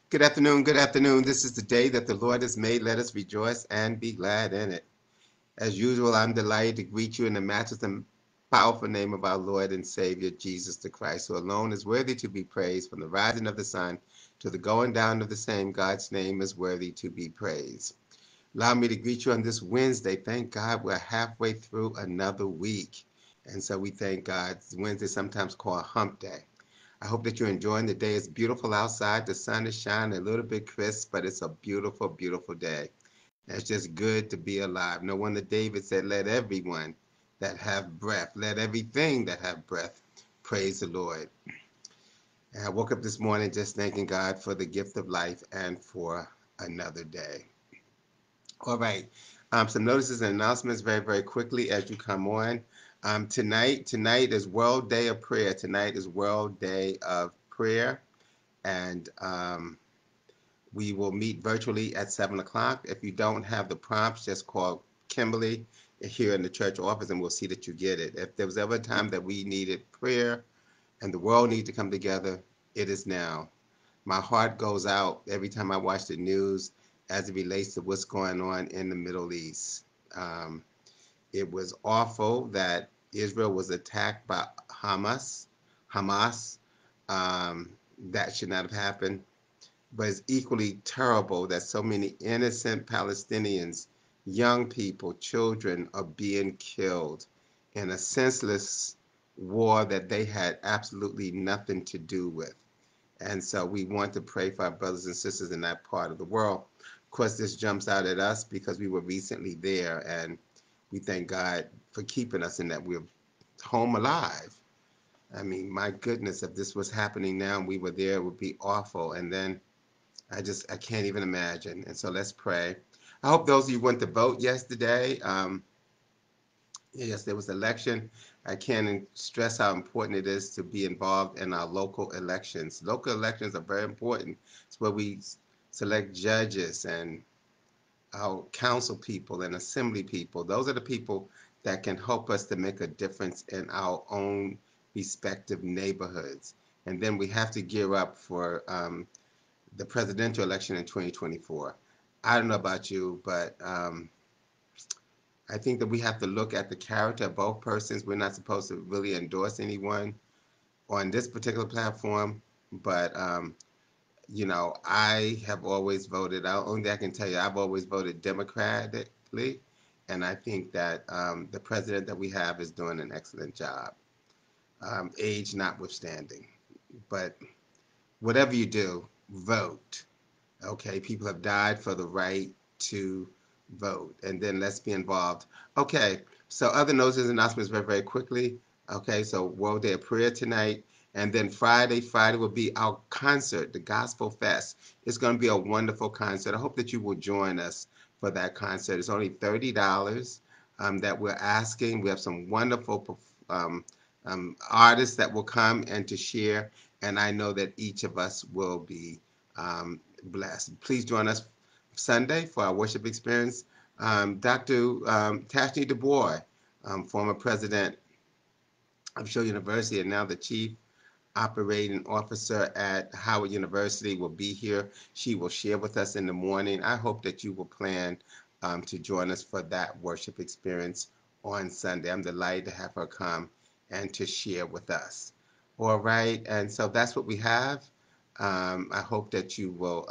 Good afternoon, good afternoon. This is the day that the Lord has made. Let us rejoice and be glad in it. As usual, I'm delighted to greet you in the matchless and powerful name of our Lord and Savior, Jesus the Christ, who alone is worthy to be praised from the rising of the sun to the going down of the same. God's name is worthy to be praised. Allow me to greet you on this Wednesday. Thank God we're halfway through another week. And so we thank God. Wednesday is sometimes called Hump Day. I hope that you're enjoying the day. It's beautiful outside. The sun is shining a little bit crisp, but it's a beautiful, beautiful day. And it's just good to be alive. No wonder David said, let everyone that have breath, let everything that have breath praise the Lord. And I woke up this morning just thanking God for the gift of life and for another day. All right. Some notices and announcements very, very quickly as you come on. Tonight is World Day of Prayer. Tonight is World Day of Prayer, and we will meet virtually at 7 o'clock. If you don't have the prompts, just call Kimberly here in the church office, and we'll see that you get it. If there was ever a time that we needed prayer and the world needed to come together, it is now. My heart goes out every time I watch the news as it relates to what's going on in the Middle East. Um, it was awful that Israel was attacked by Hamas. Hamas. Um, that should not have happened. But it's equally terrible that so many innocent Palestinians, young people, children, are being killed in a senseless war that they had absolutely nothing to do with. And so we want to pray for our brothers and sisters in that part of the world. Of course, this jumps out at us because we were recently there, and we thank God for keeping us in that we're home alive. I mean, my goodness, if this was happening now and we were there, it would be awful. And then I can't even imagine. And so let's pray. I hope those of you went to vote yesterday. Yes, there was election. I can't stress how important it is to be involved in our local elections. Local elections are very important. It's where we select judges and our council people and assembly people. Those are the people that can help us to make a difference in our own respective neighborhoods. And then we have to gear up for the presidential election in 2024. I don't know about you, but I think that we have to look at the character of both persons. We're not supposed to really endorse anyone on this particular platform, but I have always voted. Only thing I can tell you, I've always voted democratically, and I think that the president that we have is doing an excellent job, age notwithstanding. But whatever you do, vote. Okay, people have died for the right to vote, and then let's be involved. Okay, so other notices and announcements very, very quickly. Okay, so World Day of Prayer tonight, and then Friday will be our concert, the Gospel Fest. It's going to be a wonderful concert. I hope that you will join us for that concert. It's only $30 that we're asking. We have some wonderful artists that will come and to share, and I know that each of us will be blessed. Please join us Sunday for our worship experience. Dr. Tashni DuBois, former president of Shaw University and now the chief operating officer at Howard University, will be here. She will share with us in the morning. I hope that you will plan to join us for that worship experience on Sunday. I'm delighted to have her come and to share with us. All right, and so that's what we have. I hope that you will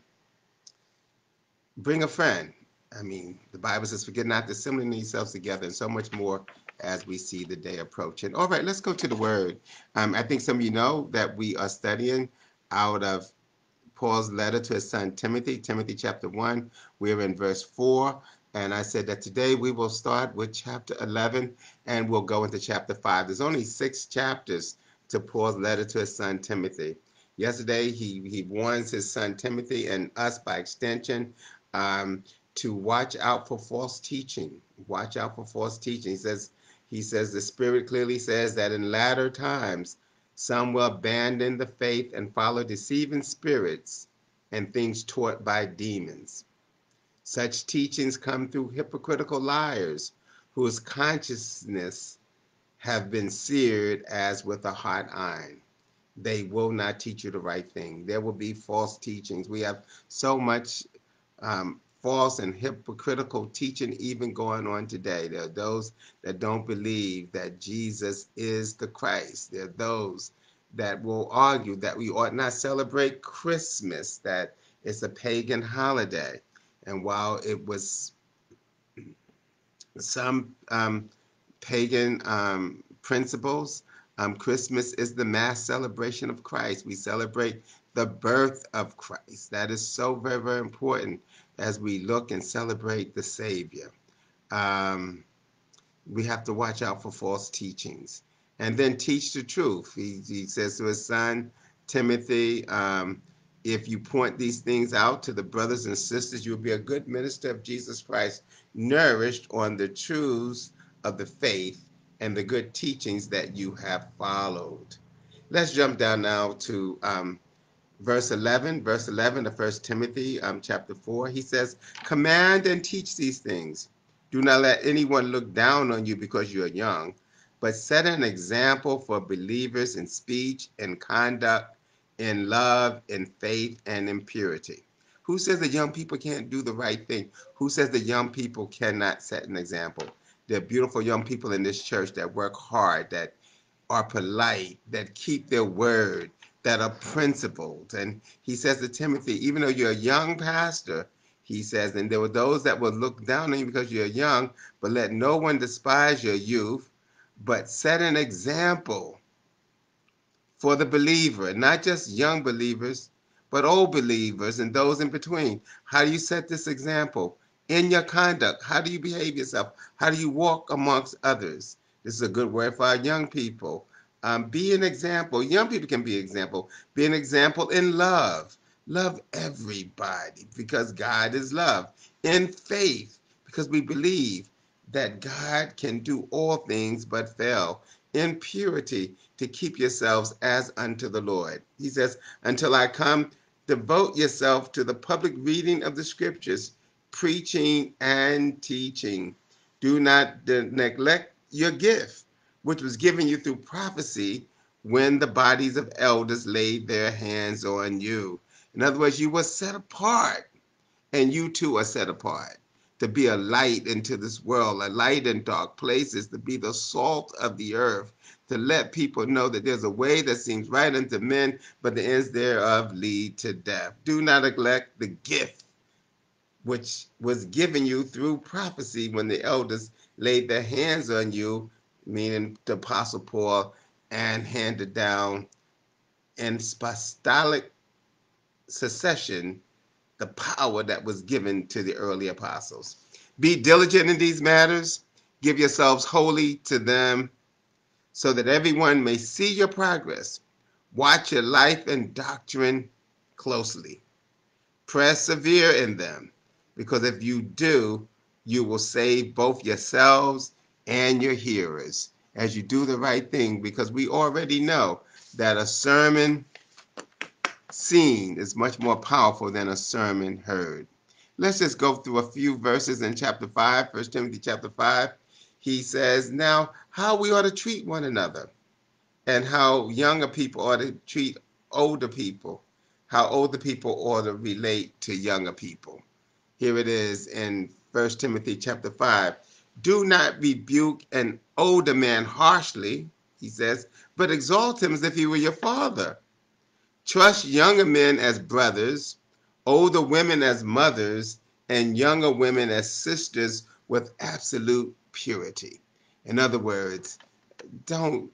bring a friend. I mean, the Bible says, forget not to assemble yourselves together, and so much more as we see the day approaching. All right, let's go to the Word. I think some of you know that we are studying out of Paul's letter to his son Timothy, Timothy chapter 1. We're in verse 4. And I said that today we will start with chapter 11 and we'll go into chapter 5. There's only 6 chapters to Paul's letter to his son Timothy. Yesterday, he warns his son Timothy and us by extension um, to watch out for false teaching. Watch out for false teaching. He says the Spirit clearly says that in latter times, some will abandon the faith and follow deceiving spirits and things taught by demons. Such teachings come through hypocritical liars whose consciousness have been seared as with a hot iron. they will not teach you the right thing. There will be false teachings. We have so much false and hypocritical teaching even going on today. There are those that don't believe that Jesus is the Christ. There are those that will argue that we ought not celebrate Christmas, that it's a pagan holiday. And while it was some pagan principles, Christmas is the mass celebration of Christ. We celebrate the birth of Christ. That is so very, very important as we look and celebrate the Savior. Um, we have to watch out for false teachings and then teach the truth. He says to his son, Timothy, if you point these things out to the brothers and sisters, you'll be a good minister of Jesus Christ, nourished on the truths of the faith and the good teachings that you have followed. Let's jump down now to verse 11. Verse 11 of 1 Timothy chapter 4. He says, command and teach these things. Do not let anyone look down on you because you are young, but set an example for believers in speech, in conduct, in love, in faith, and in purity. Who says that young people can't do the right thing? Who says that young people cannot set an example? There are beautiful young people in this church that work hard, that are polite, that keep their word, that are principled. And he says to Timothy, even though you're a young pastor, he says, and there were those that will look down on you because you're young, but let no one despise your youth, but set an example for the believer, not just young believers, but old believers and those in between. How do you set this example? In your conduct, how do you behave yourself? How do you walk amongst others? This is a good word for our young people. Be an example. Young people can be an example. Be an example in love. Love everybody because God is love. In faith, because we believe that God can do all things but fail. In purity, to keep yourselves as unto the Lord. He says, until I come, devote yourself to the public reading of the scriptures, preaching and teaching. Do not neglect your gift, which was given you through prophecy when the bodies of elders laid their hands on you. In other words, you were set apart, and you too are set apart to be a light into this world, a light in dark places, to be the salt of the earth, to let people know that there's a way that seems right unto men, but the ends thereof lead to death. Do not neglect the gift which was given you through prophecy when the elders laid their hands on you, meaning the Apostle Paul, and handed down in apostolic succession the power that was given to the early apostles. Be diligent in these matters. Give yourselves wholly to them so that everyone may see your progress. Watch your life and doctrine closely. Persevere in them, because if you do, you will save both yourselves and your hearers as you do the right thing, because we already know that a sermon seen is much more powerful than a sermon heard. Let's just go through a few verses in chapter 5, 1 Timothy chapter 5. He says, now, how we ought to treat one another, and how younger people ought to treat older people, how older people ought to relate to younger people. Here it is in 1 Timothy chapter 5. Do not rebuke an older man harshly, he says, but exalt him as if he were your father. Trust younger men as brothers, older women as mothers, and younger women as sisters with absolute purity. In other words, don't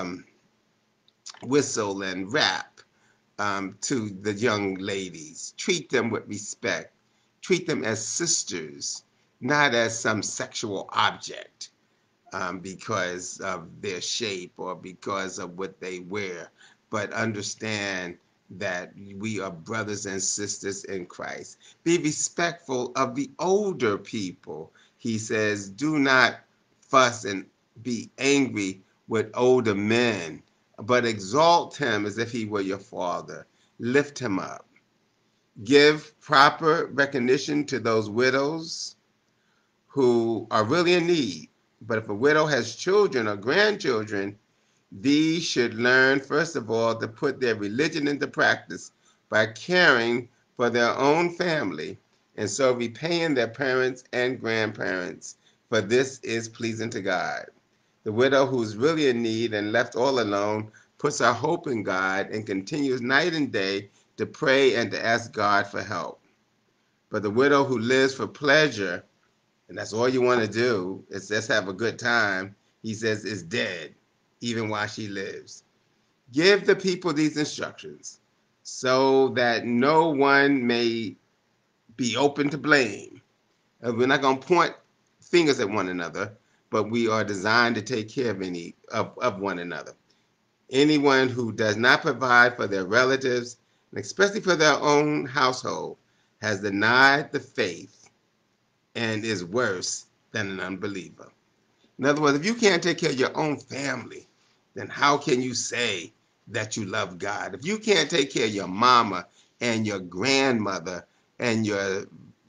whistle and rap to the young ladies. Treat them with respect. Treat them as sisters, not as some sexual object because of their shape or because of what they wear, but understand that we are brothers and sisters in Christ. Be respectful of the older people. He says, do not fuss and be angry with older men, but exalt him as if he were your father. Lift him up. Give proper recognition to those widows who are really in need. But if a widow has children or grandchildren, These should learn, first of all, to put their religion into practice by caring for their own family and so repaying their parents and grandparents, for this is pleasing to God. The widow who's really in need and left all alone puts her hope in God and continues night and day to pray and to ask God for help. But the widow who lives for pleasure, and that's all you want to do, is just have a good time, he says, is dead, even while she lives. Give the people these instructions so that no one may be open to blame. And we're not going to point fingers at one another, but we are designed to take care of one another. Anyone who does not provide for their relatives, and especially for their own household, has denied the faith and is worse than an unbeliever. In other words, if you can't take care of your own family, then how can you say that you love God? If you can't take care of your mama and your grandmother and your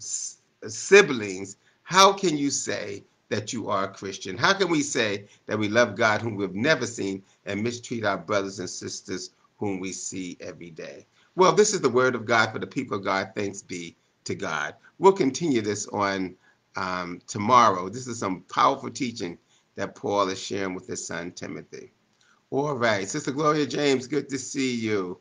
siblings, how can you say that you are a Christian? How can we say that we love God whom we've never seen and mistreat our brothers and sisters whom we see every day? Well, this is the word of God for the people of God. Thanks be to God. We'll continue this on tomorrow. This is some powerful teaching that Paul is sharing with his son Timothy. All right, Sister Gloria James, good to see you.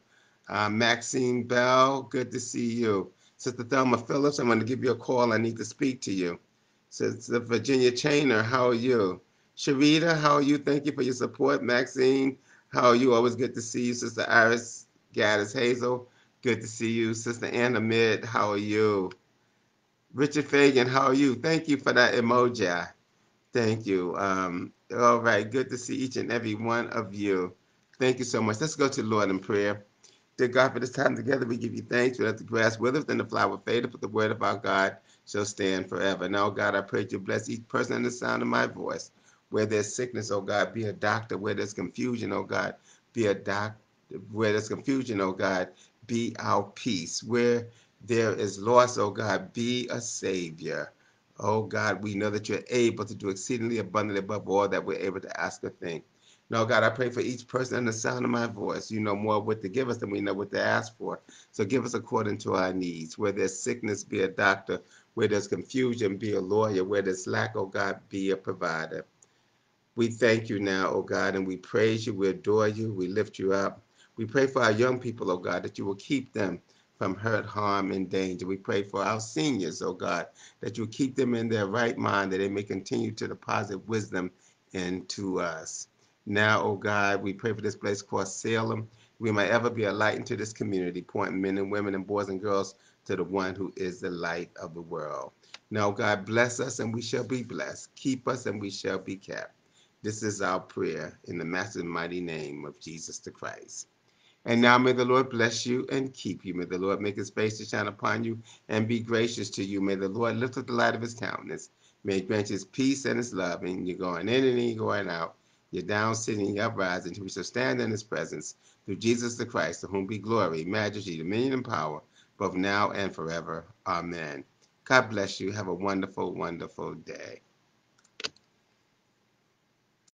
Maxine Bell, good to see you. Sister Thelma Phillips, I'm going to give you a call. I need to speak to you. Sister Virginia Chainer, how are you? Sharita, how are you? Thank you for your support. Maxine, how are you? Always good to see you. Sister Iris Gaddis Hazel, good to see you. Sister Anna Mid, how are you? Richard Fagan, how are you? Thank you for that emoji. Thank you. All right, good to see each and every one of you. Thank you so much. Let's go to the Lord in prayer. Dear God, for this time together, we give you thanks. We let the grass withereth and the flower fadeth, but the word of our God shall stand forever. Now, God, I pray that you bless each person in the sound of my voice. Where there's sickness, oh God, be a doctor. Where there's confusion, oh God, be a doctor. Where there's confusion, oh God, be our peace. Where there is loss, oh God, be a savior. Oh God, we know that you're able to do exceedingly abundantly above all that we're able to ask or think. No, God, I pray for each person in the sound of my voice. You know more what to give us than we know what to ask for. So give us according to our needs. Where there's sickness, be a doctor. Where there's confusion, be a lawyer. Where there's lack, oh God, be a provider. We thank you now, oh God, and we praise you, we adore you, we lift you up. We pray for our young people, oh God, that you will keep them from hurt, harm, and danger. We pray for our seniors, oh God, that you keep them in their right mind, that they may continue to deposit wisdom into us. Now, oh God, we pray for this place called Salem. We might ever be a light into this community, pointing men and women and boys and girls to the one who is the light of the world. Now, God, bless us and we shall be blessed. Keep us and we shall be kept. This is our prayer in the massive mighty name of Jesus the Christ. And now may the Lord bless you and keep you. May the Lord make his face to shine upon you and be gracious to you. May the Lord lift up the light of his countenance. May he grant his peace and his love. And you're going in and you're going out. You're down, sitting, you're uprising. Until we shall stand in his presence through Jesus the Christ, to whom be glory, majesty, dominion, and power, both now and forever. Amen. God bless you. Have a wonderful, wonderful day.